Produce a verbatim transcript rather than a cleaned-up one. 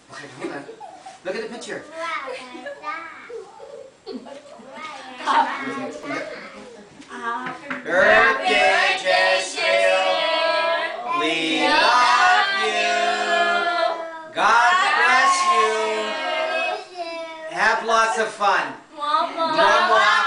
Okay, hold on. Look at the picture. Birthday, Jessica. We love you. God bless you. Have lots of fun. Mama. Mama.